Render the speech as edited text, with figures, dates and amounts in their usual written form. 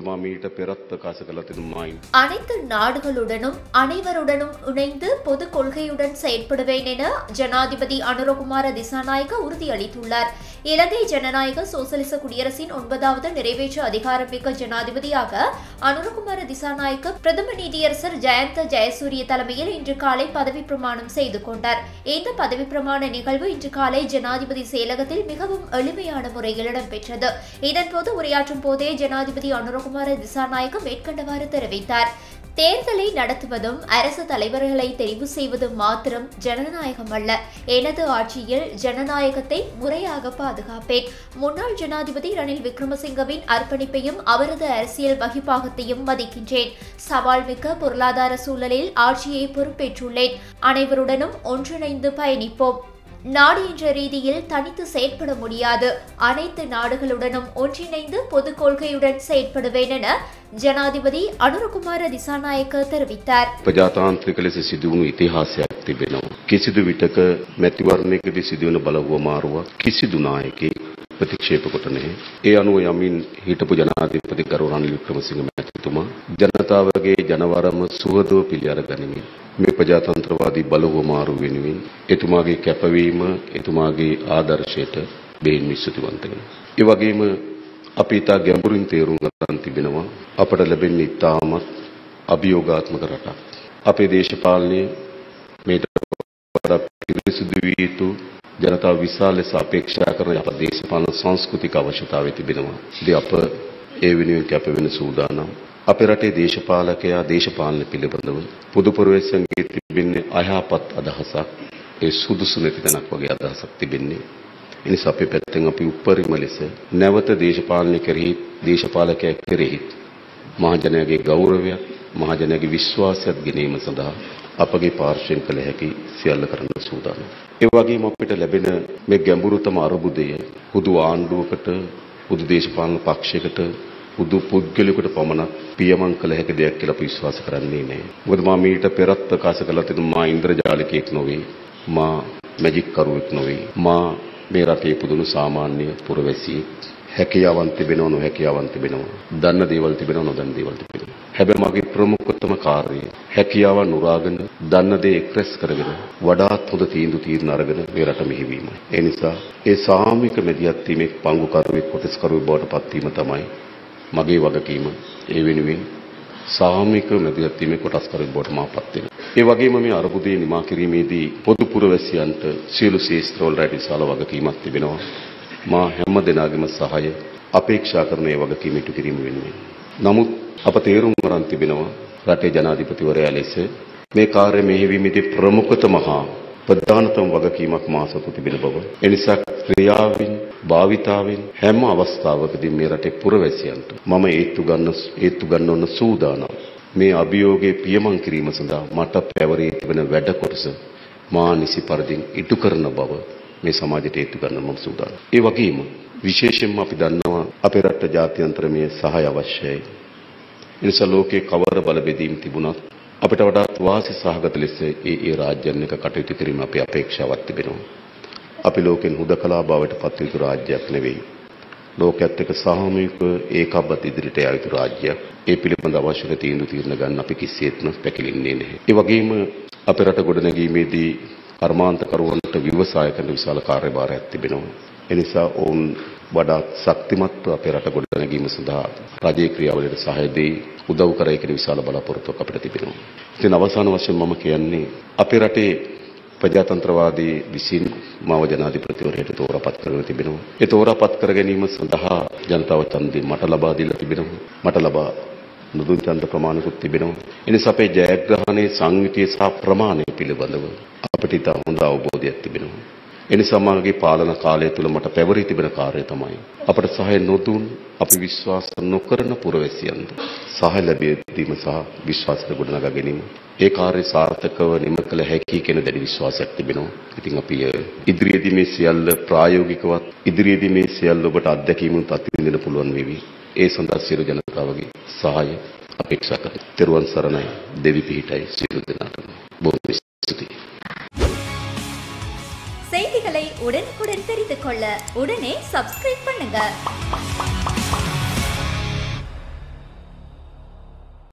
அனைத்து நாடுகளுடனும் அனைவருடனும் இணைந்து பொது கொள்கையுடன் செயற்படுவேன் என ஜனாதிபதி அனுரகுமார திசாநாயக்க உறுதியளித்துள்ளார். இலங்கை ஜனநாயக சோசலிச குடியரசின் 9வது நிறைவேற்று அதிகாரமிக்க ஜனாதிபதியாக அனுரகுமார திசாநாயக்க பிரதம நீதியரசர் ஜயந்த ஜெயசூரிய தலைமையில் இன்று காலை பதவி பிரமாணம் செய்து கொண்டார். இந்த பதவி பிரமாண நிகழ்வு இன்று காலை ஜனாதிபதி செயலகத்தில் மிகவும் எளிமையான முறையில் இடம்பெற்றது. இதன்போது உரையாற்றும் போதே ஜனாதிபதி அனுரகுமார திசாநாயக்க மேற்கண்டவாறு தெரிவித்தார். தேர்தலை நடத்துவதும் அரசு தலைவர்களை தெரிவு செய்வதும் மாத்திரம் ஜனநாயகம் அல்ல. எனது ஆட்சியில் ஜனநாயகத்தை முறையாக பாதுகாப்பேன். முன்னாள் ஜனாதிபதி ரணில் விக்ரமசிங்கவின் அர்ப்பணிப்பையும் அவரது அரசியல் வகிப்பாகத்தையும் மதிக்கின்றேன். சவால் மிக்க பொருளாதார சூழலில் ஆட்சியை பொறுப்பேற்றுள்ளேன். அனைவருடனும் ஒன்றிணைந்து பயணிப்போம். நாடு என்ற ரீதியில் தனித்து செயற்பட முடியாது. அனைத்து நாடுகளுடனும் ஒன்றிணைந்து பொது கொள்கையுடன் செயற்படுவேன் என ஜனாதிபதி අනුරකුමාර දිසානායක தெரிவித்தார். ප්‍රජාතාන්ත්‍රික ලෙස සිදුවුණු ඉතිහාසයක් තිබෙනවා. කිසිදු විටක මැතිවරණයකදී සිදුවන බලවමාරුවක් කිසිදු නායකයෙක් ප්‍රතික්ෂේප කොට නැහැ. ඒ අනුව යමින් හිටපු ජනාධිපති ගරු රනිල් වික්‍රමසිංහ මැතිතුමා ජනතාවගේ ජනවරම සුවදව පිළිඅර ගනිමින් මේ ප්‍රජාතන්ත්‍රවාදී බලවමාරු වෙනුවෙන් එතුමාගේ කැපවීම එතුමාගේ ආදර්ශයට බෙහෙන් විශ්වතිවන්ත වෙනවා. ඒ වගේම අපි තා ගැඹුරින් තේරුම් ගන්න තිබෙනවා අපට ලැබෙන්නේ ඉතාමත් අභියෝගාත්මක රටක්. අපේ දේශපාලනයේ මේට වඩා පිරිසිදු විය යුතු ජනතාව විශාල ලෙස අපේක්ෂා කරන අපේ දේශපාලන සංස්කෘතික අවශ්‍යතාවය තිබෙනවා. ඉතින් අප ඒ වෙනුවෙන් කැප වෙන සූදානම්. අපේ රටේ දේශපාලකයා දේශපාලන පිළිබඳව පොදු පුරවැසියන්ගේ තිබෙන්නේ අයහපත් අදහසක්. ඒ සුදුසු නැති තැනක් වගේ අදහසක් තිබෙන්නේ. එනිසා අපේ පැත්තෙන් අපි උපරිම ලෙස නැවත දේශපාලනය කෙරෙහි දේශපාලකයා කෙරෙහි මහජනයාගේ ගෞරවය මහජනයාගේ විශ්වාසයත් ගෙනීම සඳහා අපගේ පාර්ශ්වයෙන් කළ හැකි සියල්ල කරන්න සූදානම්. ඒ වගේම අපිට ලැබෙන මේ ගැඹුරුතම අරුබුදය හුදු ආණ්ඩුවකට හුදු දේශපාලන පක්ෂයකට හුදු පුද්ගලයෙකුට පමණක් පියමන් කළ හැකි දෙයක් කියලා අපි විශ්වාස කරන්නේ නැහැ. මොකද මම ඊට පෙරත් ප්‍රකාශ කළා තියෙන මා ඉන්ද්‍රජාලිකයෙක් නොවේ. මා මැජික් කරුවෙක් නොවේ. මා මේ රටේ පුදුණු සාමාන්‍ය පුරවැසියෙක්. හැකියාවන් තිබෙනව නොහැකියාවන් තිබෙනවා. දන්න දේවල් තිබෙනව නොදන්න දේවල් තිබෙනවා. හැබැයි මගේ ප්‍රමුඛතම කාර්යය හැකියාවන් උරාගෙන දන්න දේ එක්රැස් කරගෙන වඩාත් හොඳ තීන්දුව අරගෙන මේ රට මෙහෙවීමයි. ඒ නිසා ඒ සාමික මැදිහත් වීමේ පංගුකරුවෙක් කොටස්කරුවෙක් බවට පත්වීම තමයි මගේ වගකීම. ඒ වෙනුවෙන් සාමික මැදිහත් වීමේ කොටස්කරුවෙක් බවට මාපත් වෙනවා. ඒ වගේම මේ අරුබුදේ නිමා කිරීමේදී පොදු පුරවැසියන්ට සියලු ශේෂ්ත්‍රවල රැටි විශාල වගකීමක් තිබෙනවා. මා හැම දිනකම සහාය අපේක්ෂා කරන ඒ වගකීම ඉටු කිරීම වෙනුවෙන්. නමුත් අප තේරුම් ගන්න තිබෙනවා රටේ ජනාධිපතිවරයා ලෙස මේ කාර්ය මෙහෙයවීමේදී ප්‍රමුඛතම හා ප්‍රධානතම වගකීමක් මා සතු තිබෙන බව. ඒ නිසා ක්‍රියාවෙන් භාවිතාවෙන් හැම අවස්ථාවකදී මේ රටේ පුරවැසියන්ට මම ඒත්තු ගන්න සූදානම්. මේ අභියෝගයේ පියමන් කිරීම සඳහා මට පැවරී තිබෙන වැඩ කොටස මා නිසි පරිදි ඉටු කරන බව මේ සමාජයට ඒත්තු ගන්න මම සූදානම්. ඒ වගේම විශේෂයෙන්ම අපි දන්නවා අපේ රට ජාත්‍යන්තරමය සහාය අවශ්‍යයි. ඒ නිසා ලෝකේ කවර බල බෙදීම් තිබුණත් අපිට වඩාත් වාසි සහගත ලෙස ඒ රාජ්‍යයන්ක කටයුතු කිරීම අපේ අපේක්ෂාවක් තිබෙනවා. අපි ලෝකෙන් හුදකලා බවට පත් යුතු රාජ්‍යයක් නෙවෙයි. ලෝකයේත් එක්ක සාමූහික ඒකබ්බත ඉදිරියට යා යුතු රාජ්‍යයක්. ඒ පිළිබඳ අවශ්‍ය තීන්දුව ගන්න අපි කිසිසේත්ම පැකිලෙන්නේ නැහැ. ඒ වගේම අපේ රට ගොඩනැගීමේදී කර්මාන්තකරුවන්ට ව්‍යවසායකයන්ට විශාල කාර්යභාරයක් තිබෙනවා. ඒ නිසා ඔවුන් වඩාත් ශක්තිමත්ව අපේ රට ගොඩනැගීම සඳහා රජයේ ක්‍රියාවලියට සහාය දෙයි උදව් කරයි කියන විශාල බලාපොරොත්තුවක් අපිට තිබෙනවා. ඉතින් අවසාන වශයෙන් මම කියන්නේ අපේ රටේ ප්‍රජාතන්ත්‍රවාදී විසින් මාව ජනාධිපතිවරයාට තෝරාපත් කරගෙන තිබෙනවා. ඒ තෝරාපත් කර ගැනීම සඳහා ජනතාව ඡන්දය මට ලබා දීලා තිබෙනවා. මට ලබා නුදුන් ඡන්ද ප්‍රමාණිකුත් තිබෙනවා. ඒ නිසා අපේ ජයග්‍රහණයේ සංවිතිය සහ ප්‍රමාණය පිළිබඳව අපිට ඉතා හොඳ අවබෝධයක් තිබෙනවා. ඒ නිසා මගේ පාලන කාලය තුල මට පැවරී තිබෙන කාර්යය තමයි අපට සහාය නොදුන් අපි විශ්වාස නොකරන පුරවැසියන්ට සහාය ලැබී දීම සහ විශ්වාසය ගොඩනගා ගැනීම. ඒ කාර්ය සාර්ථකව නිම කළ හැකි කියන දැඩි විශ්වාසයක් තිබෙනවා. ඉතින් අපි ඉදිරියේදී මේ සියල්ල ප්‍රායෝගිකවත් ඉදිරියේදී මේ සියල්ල ඔබට අත්දැකීමුත් අත්විඳින්න පුළුවන් වේවි. ඒ සඳහා සියලු ජනතාවගේ සහාය අපේක්ෂා කරනවා. ත්වන් සරණයි දෙවි පිහිටයි සියලු දෙනාටම. බොහොම ස්තුතියි. செய்திகளை உடனுக்குடன் தெரிந்து கொள்ள உடனே சப்ஸ்கிரைப் பண்ணுங்க.